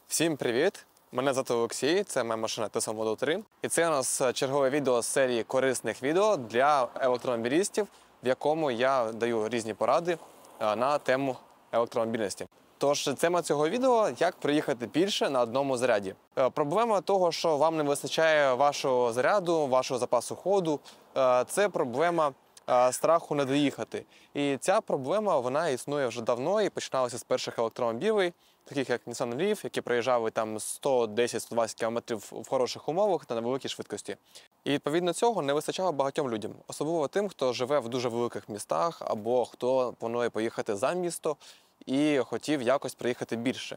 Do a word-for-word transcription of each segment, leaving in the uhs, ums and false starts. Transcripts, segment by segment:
Всім привіт! Мене звати Олексій, це моя машина Tesla Model три. І це у нас чергове відео з серії корисних відео для електромобілістів, в якому я даю різні поради на тему електромобільності. Тож тема цього відео – як проїхати більше на одному заряді. Проблема того, що вам не вистачає вашого заряду, вашого запасу ходу – це проблема страху не доїхати. І ця проблема, вона існує вже давно і починалася з перших електромобілів, таких як Nissan Leaf, які проїжджали там сто десять - сто двадцять кілометрів в хороших умовах та на великій швидкості. І відповідно цього не вистачало багатьом людям, особливо тим, хто живе в дуже великих містах або хто планує поїхати за місто і хотів якось проїхати більше.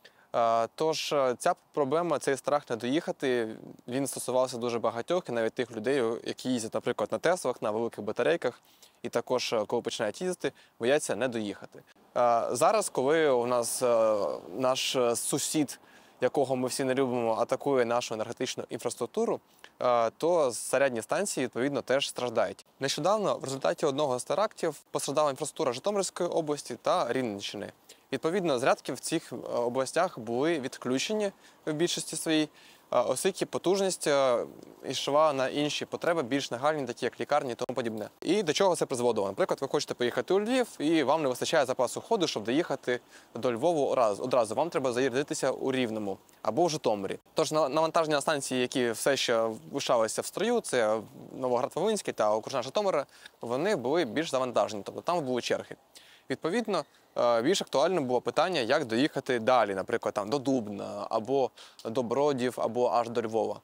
Тож ця проблема, цей страх не доїхати, він стосувався дуже багатьох, і навіть тих людей, які їздять, наприклад, на Теслах, на великих батарейках, і також, коли починають їздити, бояться не доїхати. Зараз, коли у нас наш сусід, якого ми всі не любимо, атакує нашу енергетичну інфраструктуру, то зарядні станції, відповідно, теж страждають. Нещодавно в результаті одного з терактів постраждала інфраструктура Житомирської області та Рівненщини. Відповідно, зарядки в цих областях були відключені в більшості своїй, оскільки потужність йшла на інші потреби, більш нагальні, такі як лікарні і тому подібне. І до чого це призводило? Наприклад, ви хочете поїхати у Львів, і вам не вистачає запасу ходу, щоб доїхати до Львову одразу. Вам треба зарядитися у Рівному або в Житомирі. Тож навантаження станцій, які все ще лишалися в строю, це Новоград-Волинський та окружна Житомира, вони були більш завантажені, тобто там були черги. Відповідно, більш актуальним було питання, як доїхати далі, наприклад, там, до Дубна, або до Бродів, або аж до Львова.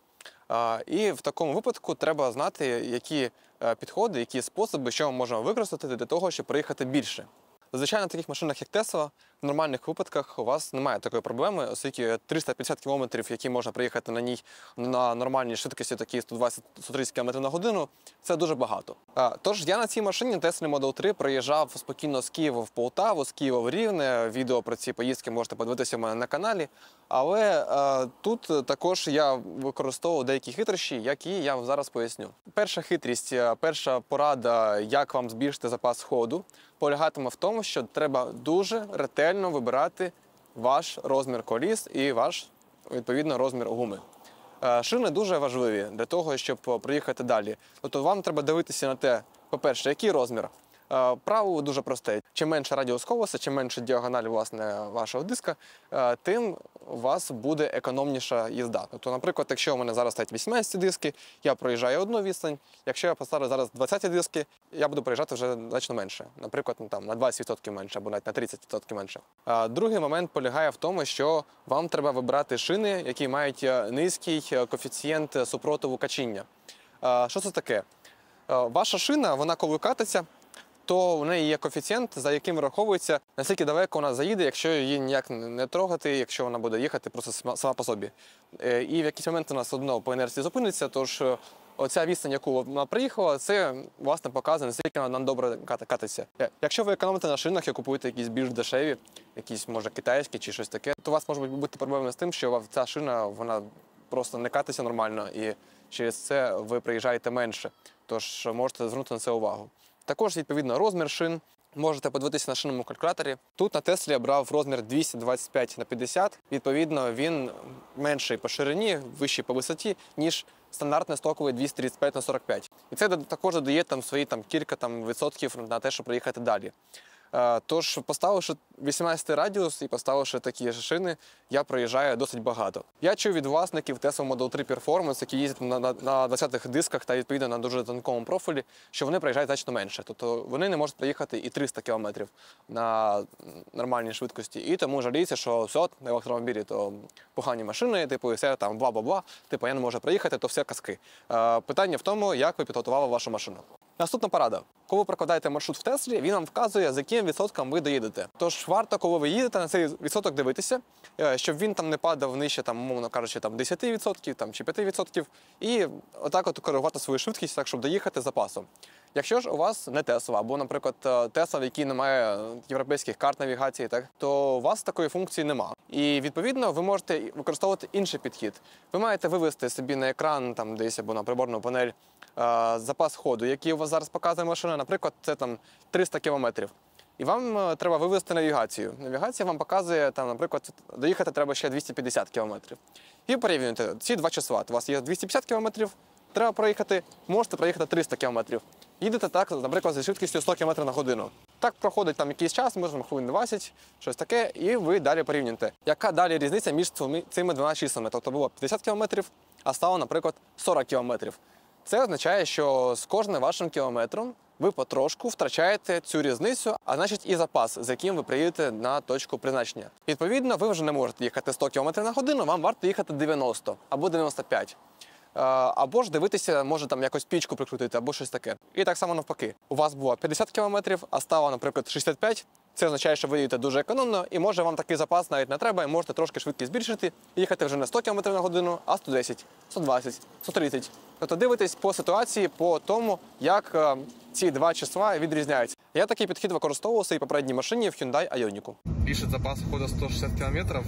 І в такому випадку треба знати, які підходи, які способи, що ми можемо використати для того, щоб проїхати більше. Зазвичай на таких машинах, як Tesla, в нормальних випадках у вас немає такої проблеми, оскільки триста п'ятдесят кілометрів, які можна проїхати на ній на нормальній швидкості, такі сто двадцять - сто тридцять кілометрів на годину, це дуже багато. Тож я на цій машині Tesla Model три проїжджав спокійно з Києва в Полтаву, з Києва в Рівне. Відео про ці поїздки можете подивитися у мене на каналі. Але а, тут також я використовував деякі хитрощі, які я вам зараз поясню. Перша хитрість, перша порада, як вам збільшити запас ходу, полягатиме в тому, що треба дуже ретельно вибирати ваш розмір коліс і ваш, відповідно, розмір гуми. Шини дуже важливі для того, щоб проїхати далі. Тобто вам треба дивитися на те, по-перше, який розмір. Правило дуже просте. Чим менше радіус колеса, чим менше діагональ, власне, вашого диска, тим у вас буде економніша їзда. Тобто, наприклад, якщо у мене зараз стоять вісімнадцять диски, я проїжджаю одну відстань. Якщо я поставлю зараз двадцять диски, я буду проїжджати вже значно менше. Наприклад, там, на двадцять відсотків менше або навіть на тридцять відсотків менше. А другий момент полягає в тому, що вам треба вибирати шини, які мають низький коефіцієнт супротиву качіння. Що це таке? Ваша шина, вона коли катиться, то в неї є коефіцієнт, за яким враховується, наскільки далеко вона заїде, якщо її ніяк не трогати, якщо вона буде їхати просто сама по собі. І в якийсь момент вона все одно по інерції зупиниться, тож оця відстань, яку вона приїхала, це, власне, показує, наскільки вона добре катиться. Якщо ви економите на шинах і купуєте якісь більш дешеві, якісь, може, китайські чи щось таке, то у вас може бути проблеми з тим, що ця шина, вона просто не катиться нормально, і через це ви приїжджаєте менше. Тож можете звернути на це увагу. Також, відповідно, розмір шин. Можете подивитися на шинному калькуляторі. Тут на Теслі я брав розмір двісті двадцять п'ять на п'ятдесят. Відповідно, він менший по ширині, вищий по висоті, ніж стандартний стоковий двісті тридцять п'ять на сорок п'ять. І це також додає там свої там, кілька там, відсотків на те, щоб проїхати далі. Тож, поставивши вісімнадцятий радіус і поставивши такі шини, я проїжджаю досить багато. Я чув від власників Tesla Model три Performance, які їздять на, на, на двадцятих дисках та, відповідно, на дуже тонкому профілі, що вони проїжджають значно менше. Тобто вони не можуть проїхати і триста кілометрів на нормальній швидкості. І тому жаліються, що все, на електромобілі то погані машини, типу, і все там бла-бла-бла, типу, я не можу проїхати, то все казки. Питання в тому, як ви підготували вашу машину. Наступна порада. Коли ви прокладаєте маршрут в Теслі, він вам вказує, з яким відсотком ви доїдете. Тож варто, коли ви їдете, на цей відсоток дивитися, щоб він там не падав нижче, там, умовно кажучи, там, десять відсотків там, чи п'ять відсотків, і отак от коригувати свою швидкість, так, щоб доїхати з запасом. Якщо ж у вас не Tesla, або, наприклад, Tesla, в якій немає європейських карт навігації, так, то у вас такої функції нема. І, відповідно, ви можете використовувати інший підхід. Ви маєте вивести собі на екран, там, десь, або на приборну панель, запас ходу, який у вас зараз показує машина, наприклад, це там триста кілометрів. і вам е, треба вивести навігацію. Навігація вам показує, там, наприклад, доїхати треба ще двісті п'ятдесят кілометрів. І порівнюєте ці два числа. У вас є двісті п'ятдесят кілометрів, треба проїхати, можете проїхати триста кілометрів. Їдете так, наприклад, зі швидкістю сто кілометрів на годину. Так проходить там якийсь час, можемо хвилин двадцять, щось таке, і ви далі порівнюєте. Яка далі різниця між цими двома числами? Тобто було п'ятдесят кілометрів, а стало, наприклад, сорок кілометрів. Це означає, що з кожним вашим кілометром ви потрошку втрачаєте цю різницю, а значить і запас, з яким ви приїдете на точку призначення. Відповідно, ви вже не можете їхати сто кілометрів на годину, вам варто їхати дев'яносто або дев'яносто п'ять. Або ж дивитися, може там якось пічку прикрутити, або щось таке. І так само навпаки. У вас було п'ятдесят кілометрів, а стало, наприклад, шістдесят п'ять. Це означає, що ви їдете дуже економно, і може вам такий запас навіть не треба, і можете трошки швидкість збільшити, і їхати вже не сто кілометрів на годину, а сто десять, сто двадцять, сто тридцять. Тобто дивитесь по ситуації, по тому, як е, ці два числа відрізняються. Я такий підхід використовував у своїй попередній машині в Hyundai Ioniq. Більше запас ходу сто шістдесят кілометрів,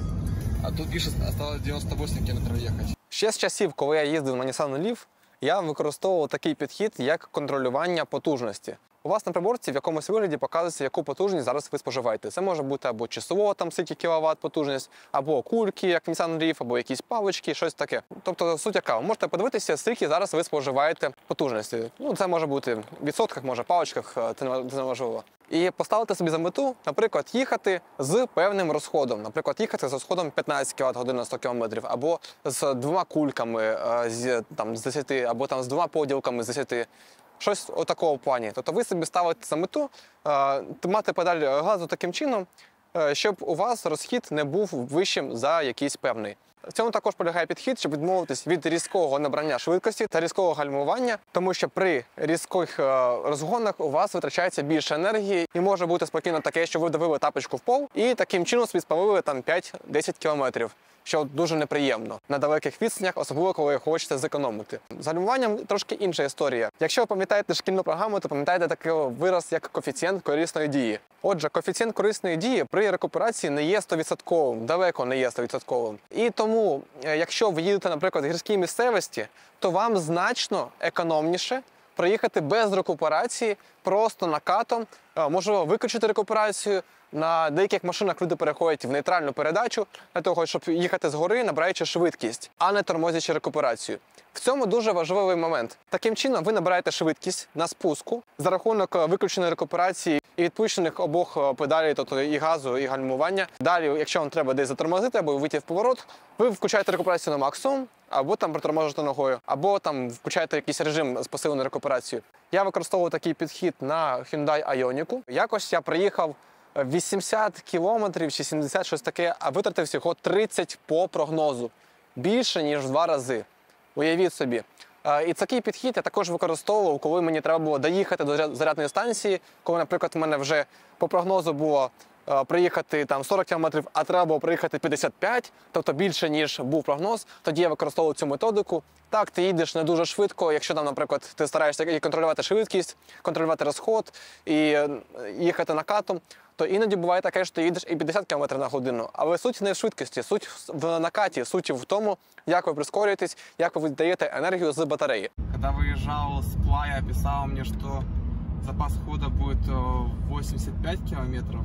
а тут більше залишилось дев'яносто вісім кілометрів їхати. Ще з часів, коли я їздив на Nissan Leaf, я використовував такий підхід, як контролювання потужності. У вас на приборці в якомусь вигляді показується, яку потужність зараз ви споживаєте. Це може бути або часово, там скільки кіловат потужність, або кульки, як Nissan Leaf, або якісь палички, щось таке. Тобто суть яка, ви можете подивитися, скільки зараз ви споживаєте потужності. Ну, це може бути в відсотках, може в паличках, це не важливо. І поставити собі за мету, наприклад, їхати з певним розходом. Наприклад, їхати з розходом п'ятнадцять кіловат годин на сто кілометрів, або з двома кульками з, там, з десяти, або там, з двома поділками з десяти. Щось у такого плані. Тобто ви собі ставите за мету е, мати педаль газу таким чином, е, щоб у вас розхід не був вищим за якийсь певний. В цьому також полягає підхід, щоб відмовитись від різкого набрання швидкості та різкого гальмування, тому що при різких розгонах у вас витрачається більше енергії і може бути спокійно таке, що ви давили тапочку в пол і таким чином собі спалили там п'ять-десять кілометрів. Що дуже неприємно на далеких відстанях, особливо коли хочете зекономити. З гальмуванням трошки інша історія. Якщо ви пам'ятаєте шкільну програму, то пам'ятаєте такий вираз, як коефіцієнт корисної дії. Отже, коефіцієнт корисної дії при рекуперації не є сто відсотків, далеко не є сто відсотків. І тому, якщо ви їдете, наприклад, в гірській місцевості, то вам значно економніше проїхати без рекуперації, просто накатом, можливо, виключити рекуперацію. На деяких машинах люди переходять в нейтральну передачу для того, щоб їхати згори, набираючи швидкість, а не тормозячи рекуперацію. В цьому дуже важливий момент. Таким чином ви набираєте швидкість на спуску за рахунок виключеної рекуперації і відпущених обох педалей, тобто і газу, і гальмування. Далі, якщо вам треба десь затормозити або вийти в поворот, ви включаєте рекуперацію на максимум, або там приторможите ногою, або там включаєте якийсь режим з посиленою рекуперацією. Я використовував такий підхід на Hyundai Ioniq. Якось я приїхав вісімдесят кілометрів чи сімдесят, щось таке, а витратив всього тридцять по прогнозу. Більше, ніж в два рази. Уявіть собі. І такий підхід я також використовував, коли мені треба було доїхати до зарядної станції, коли, наприклад, в мене вже по прогнозу було приїхати там сорок кілометрів, а треба було приїхати п'ятдесят п'ять, тобто більше, ніж був прогноз, тоді я використовував цю методику. Так, ти їдеш не дуже швидко, якщо там, наприклад, ти стараєшся і контролювати швидкість, контролювати розход і їхати накатом, то іноді буває таке, що ти їдеш і п'ятдесят кілометрів на годину. Але суть не в швидкості, суть в накаті, суть в тому, як ви прискорюєтесь, як ви віддаєте енергію з батареї. Коли виїжджав з Плая, писав мені, що запас ходу буде вісімдесят п'ять кілометрів,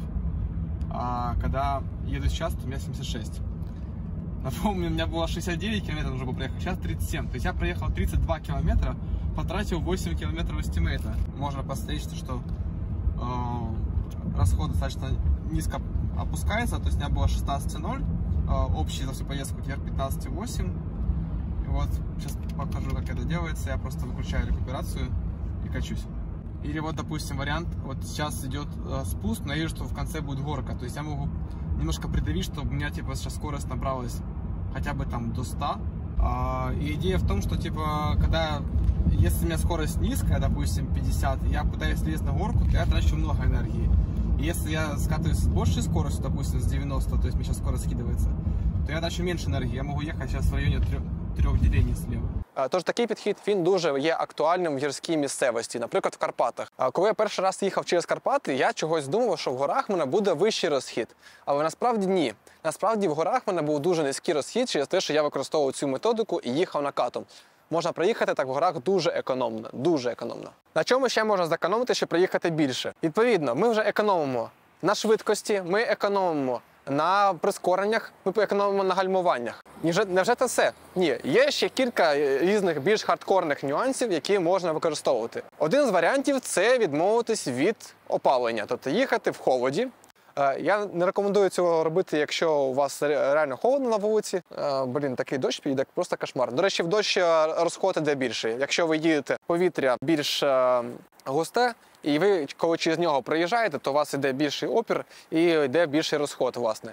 а когда еду сейчас, то у меня семьдесят шесть. Напомню, у меня было шестьдесят девять километров уже проехать, сейчас тридцать семь. То есть я проехал тридцать два километра, потратил восемь километров эстимейта. Можно посмотреть, что э, расход достаточно низко опускается, то есть у меня было шестнадцать ноль, э, общий за всю поездку теперь пятнадцать восемь. И вот сейчас покажу, как это делается. Я просто выключаю рекуперацию и качусь. Или вот, допустим, вариант, вот сейчас идет э, спуск, но я вижу, что в конце будет горка. То есть я могу немножко придавить, чтобы у меня, типа, сейчас скорость набралась хотя бы там до ста. А, и идея в том, что, типа, когда, если у меня скорость низкая, допустим, пятьдесят, я пытаюсь лезть на горку, то я трачу много энергии. И если я скатываюсь с большей скоростью, допустим, с девяноста, то есть мне сейчас скорость скидывается, то я трачу меньше энергии. Я могу ехать сейчас в районе трех, трех делений слева. Тож такий підхід, він дуже є актуальним в гірській місцевості, наприклад, в Карпатах. Коли я перший раз їхав через Карпати, я чогось думав, що в горах в мене буде вищий розхід. Але насправді ні. Насправді в горах в мене був дуже низький розхід через те, що я використовував цю методику і їхав накатом. можна проїхати так в горах дуже економно, дуже економно. На чому ще можна зекономити, щоб проїхати більше? Відповідно, ми вже економимо на швидкості, ми економимо на прискореннях, ми економимо на гальмуваннях. Невже це все? Ні, є ще кілька різних більш хардкорних нюансів, які можна використовувати. Один з варіантів – це відмовитись від опалення, тобто їхати в холоді. Я не рекомендую цього робити, якщо у вас реально холодно на вулиці. Блін, такий дощ піде, просто кошмар. До речі, в дощ розход іде більше. Якщо ви їдете, повітря більш густе, і ви, коли через нього проїжджаєте, то у вас йде більший опір і йде більший розход, власне.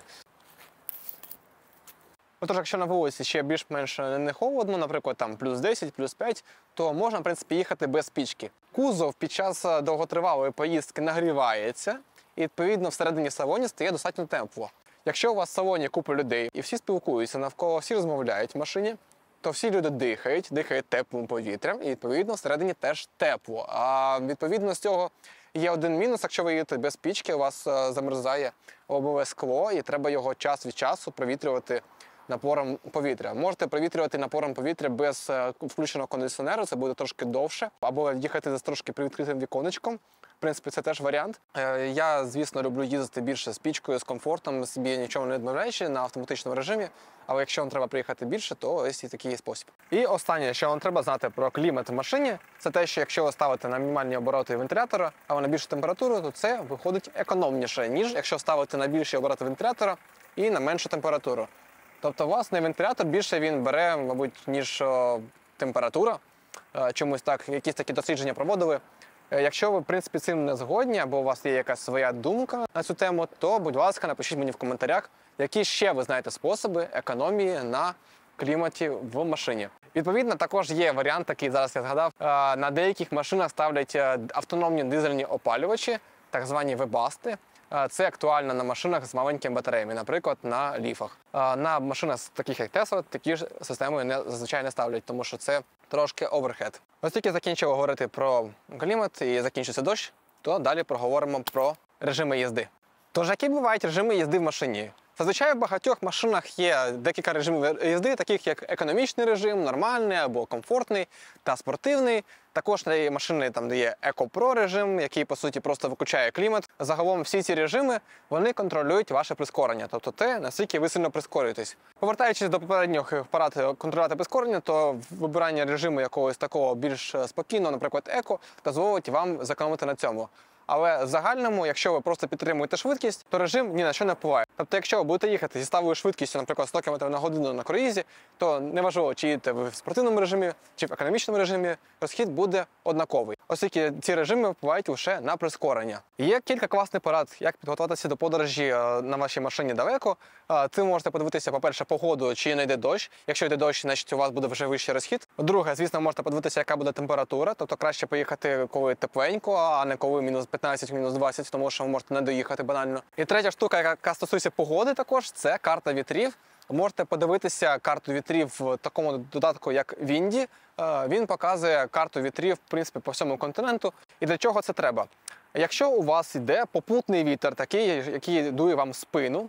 Отож, якщо на вулиці ще більш-менш не холодно, наприклад, там плюс десять, плюс п'ять, то можна, в принципі, їхати без пічки. Кузов під час довготривалої поїздки нагрівається, і, відповідно, всередині салоні стає достатньо тепло. Якщо у вас в салоні купа людей і всі спілкуються навколо, всі розмовляють в машині, то всі люди дихають, дихають теплим повітрям, і, відповідно, всередині теж тепло. А, відповідно, з цього є один мінус, якщо ви їдете без пічки, у вас замерзає лобове скло, і треба його час від часу провітрювати напором повітря. Можете провітрювати напором повітря без включеного кондиціонеру, це буде трошки довше, або їхати з трошки привідкритим віконечком. В принципі, це теж варіант. Я, звісно, люблю їздити більше з пічкою, з комфортом, собі нічого не відмовляючи на автоматичному режимі. Але якщо вам треба приїхати більше, то ось і такий спосіб. І останнє, що вам треба знати про клімат в машині, це те, що якщо ви ставите на мінімальні обороти вентилятора, або на більшу температуру, то це виходить економніше, ніж якщо ставити на більші обороти вентилятора і на меншу температуру. Тобто, власне, вентилятор більше він бере, мабуть, ніж о, температура. Чомусь так, якісь такі дослідження проводили. Якщо ви, в принципі, цим не згодні, або у вас є якась своя думка на цю тему, то, будь ласка, напишіть мені в коментарях, які ще ви знаєте способи економії на кліматі в машині. Відповідно, також є варіант, такий зараз я згадав, на деяких машинах ставлять автономні дизельні опалювачі, так звані вебасти. Це актуально на машинах з маленькими батареями, наприклад, на ліфах. На машинах таких як Tesla такі ж системи не, зазвичай не ставлять, тому що це трошки оверхед. Ось тільки закінчив говорити про клімат і закінчиться дощ, то далі проговоримо про режими їзди. Тож, які бувають режими їзди в машині? Зазвичай в багатьох машинах є декілька режимів їзди, таких як економічний режим, нормальний або комфортний та спортивний. Також є машини, там, де є Еко-Про режим, який, по суті, просто виключає клімат. Загалом всі ці режими, вони контролюють ваше прискорення, тобто те, наскільки ви сильно прискорюєтесь. Повертаючись до попереднього апарату контролювати прискорення, то вибирання режиму якогось такого більш спокійного, наприклад, еко, дозволить вам зекономити на цьому. Але в загальному, якщо ви просто підтримуєте швидкість, то режим ні на що не впливає. Тобто, якщо ви будете їхати зі сталою швидкістю, наприклад, сто кілометрів на годину на круїзі, то неважливо, чи їдете ви в спортивному режимі, чи в економічному режимі, розхід буде однаковий. Оскільки ці режими впливають лише на прискорення. Є кілька класних порад, як підготуватися до подорожі на вашій машині далеко. Це можете подивитися, по-перше, погоду, чи не йде дощ. Якщо йде дощ, значить у вас буде вже вищий розхід. Друге, звісно, можете подивитися, яка буде температура. Тобто краще поїхати, коли тепленько, а не коли мінус п'ятнадцять, мінус двадцять, тому що ви можете не доїхати банально. І третя штука, яка стосується погоди також, це карта вітрів. Можете подивитися карту вітрів в такому додатку, як Вінді. Він показує карту вітрів, в принципі, по всьому континенту. І для чого це треба? Якщо у вас йде попутний вітер, такий, який дує вам в спину,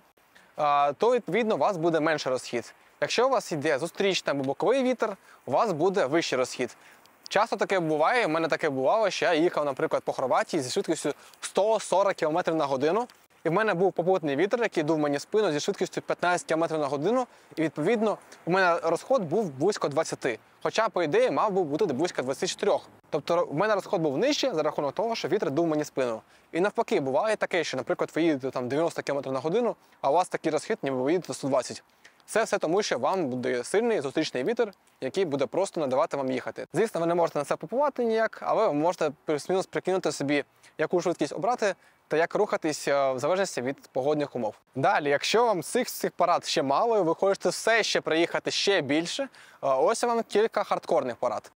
то, відповідно, у вас буде менший розхід. Якщо у вас йде зустрічний або боковий вітер, у вас буде вищий розхід. Часто таке буває, в мене таке бувало, що я їхав, наприклад, по Хорватії зі швидкістю сто сорок кілометрів на годину. І в мене був попутний вітер, який дув мені в спину зі швидкістю п'ятнадцять кілометрів на годину. І, відповідно, у мене розход був близько двадцяти. Хоча, по ідеї, мав би бути близько двадцяти чотирьох. Тобто, в мене розход був нижчий за рахунок того, що вітер дув мені в спину. І навпаки, буває таке, що, наприклад, ви їдете там дев'яносто кілометрів на годину, а у вас такий розхід, ніби ви їдете сто двадцять. Це все тому, що вам буде сильний зустрічний вітер, який буде просто надавати вам їхати. Звісно, ви не можете на це попливати ніяк, але ви можете плюс-мінус прикинути собі, яку швидкість обрати та як рухатись в залежності від погодних умов. Далі, якщо вам цих цих порад ще мало, і ви хочете все ще приїхати ще більше, ось вам кілька хардкорних порад.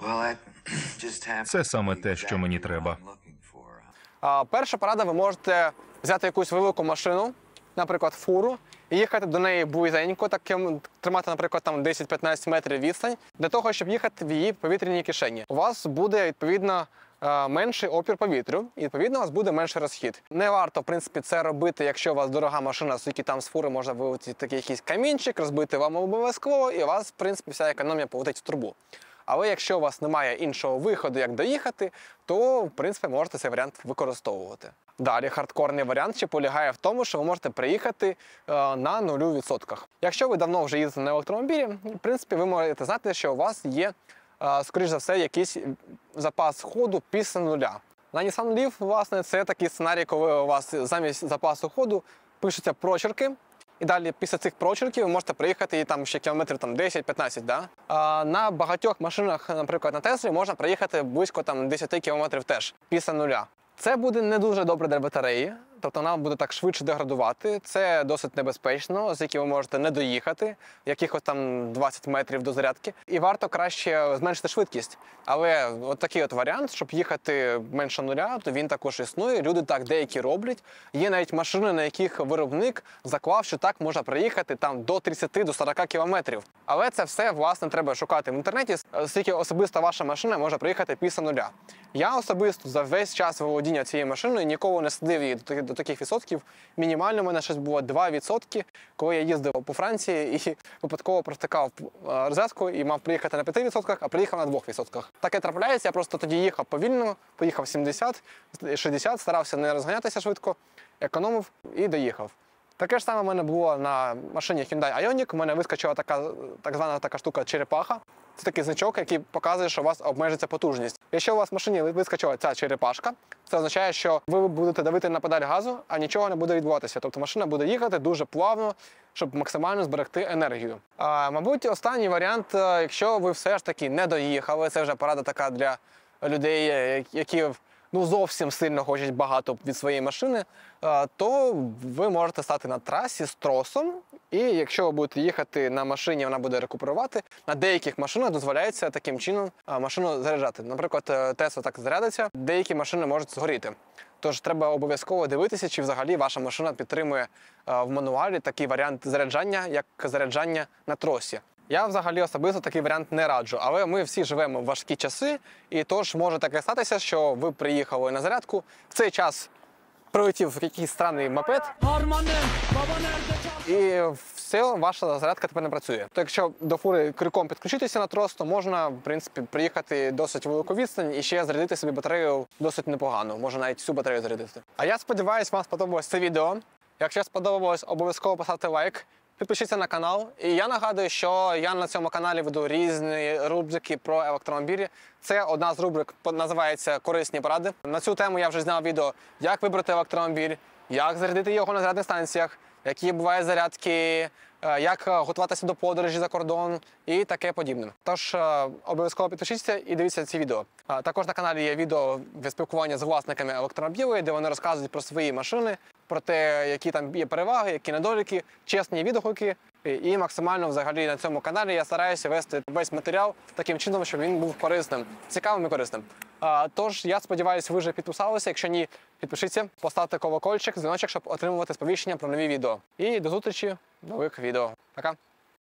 Це саме те, що мені треба. Перша порада, ви можете взяти якусь велику машину, наприклад, фуру, і їхати до неї близенько, таким, тримати, наприклад, там десять-п'ятнадцять метрів відстань, для того, щоб їхати в її повітряній кишені. У вас буде, відповідно, менший опір повітрю, і, відповідно, у вас буде менший розхід. Не варто, в принципі, це робити, якщо у вас дорога машина, оскільки там з фури можна вилетіти такий якийсь камінчик, розбити вам лобове скло, і у вас, в принципі, вся економія полетить в трубу. Але якщо у вас немає іншого виходу, як доїхати, то в принципі можете цей варіант використовувати. Далі хардкорний варіант ще полягає в тому, що ви можете приїхати е, на нулю відсотках. Якщо ви давно вже їздите на електромобілі, в принципі ви можете знати, що у вас є, е, скоріш за все, якийсь запас ходу після нуля. На Nissan Leaf, власне, це такий сценарій, коли у вас замість запасу ходу пишуться прочерки, і далі після цих прочерків ви можете приїхати і там ще кілометрів там, десять-п'ятнадцять. Да? А на багатьох машинах, наприклад, на Теслі, можна проїхати близько там, десять кілометрів теж після нуля. Це буде не дуже добре для батареї, тобто вона буде так швидше деградувати. Це досить небезпечно, оскільки ви можете не доїхати якихось там двадцять метрів до зарядки. І варто краще зменшити швидкість. Але от такий от варіант, щоб їхати менше нуля, то він також існує. Люди так деякі роблять. Є навіть машини, на яких виробник заклав, що так можна проїхати там до тридцяти до сорока кілометрів. Але це все, власне, треба шукати в інтернеті, оскільки особисто ваша машина може приїхати після нуля. Я особисто за весь час володіння цією машиною ніколи не садив її до, до таких відсотків. Мінімально в мене щось було два відсотки, коли я їздив по Франції і випадково протикав розетку і мав приїхати на п'яти відсотках, а приїхав на двох відсотках. Таке трапляється, я просто тоді їхав повільно, поїхав сімдесят, шістдесят, старався не розганятися швидко, економив і доїхав. Таке ж саме в мене було на машині Hyundai Ioniq. У мене вискочила така, так звана така штука черепаха. Це такий значок, який показує, що у вас обмежиться потужність. Якщо у вас в машині вискочила ця черепашка, це означає, що ви будете давити на педаль газу, а нічого не буде відбуватися. Тобто машина буде їхати дуже плавно, щоб максимально зберегти енергію. А, мабуть, останній варіант, якщо ви все ж таки не доїхали, це вже порада така для людей, які ну, зовсім сильно хочуть багато від своєї машини, то ви можете стати на трасі з тросом, і якщо ви будете їхати на машині, вона буде рекуперувати. На деяких машинах дозволяється таким чином машину заряджати. Наприклад, Tesla так зарядиться, деякі машини можуть згоріти. Тож треба обов'язково дивитися, чи взагалі ваша машина підтримує в мануалі такий варіант заряджання, як заряджання на тросі. Я взагалі особисто такий варіант не раджу, але ми всі живемо в важкі часи, і тож може таке статися, що ви приїхали на зарядку, в цей час прилетів якийсь странний мопед, і все, ваша зарядка тепер не працює. То якщо до фури крюком підключитися на трос, то можна, в принципі, приїхати досить велику відстань і ще зарядити собі батарею досить непогано, можна навіть всю батарею зарядити. А я сподіваюся, вам сподобалось це відео. Якщо сподобалось, обов'язково поставте лайк. Підпишіться на канал. І я нагадую, що я на цьому каналі веду різні рубрики про електромобілі. Це одна з рубрик, називається «Корисні поради». На цю тему я вже зняв відео, як вибрати електромобіль, як зарядити його на зарядних станціях, які бувають зарядки, як готуватися до подорожі за кордон і таке подібне. Тож обов'язково підпишіться і дивіться ці відео. Також на каналі є відео від спілкування з власниками електромобілів, де вони розказують про свої машини, про те, які там є переваги, які недоліки, чесні відгуки. І максимально взагалі на цьому каналі я стараюся вести весь матеріал таким чином, щоб він був корисним, цікавим і корисним. Тож я сподіваюся, ви вже підписалися. Якщо ні, підпишіться, поставте колокольчик, дзвіночок, щоб отримувати сповіщення про нові відео. І до зустрічі в нових відео. Пока!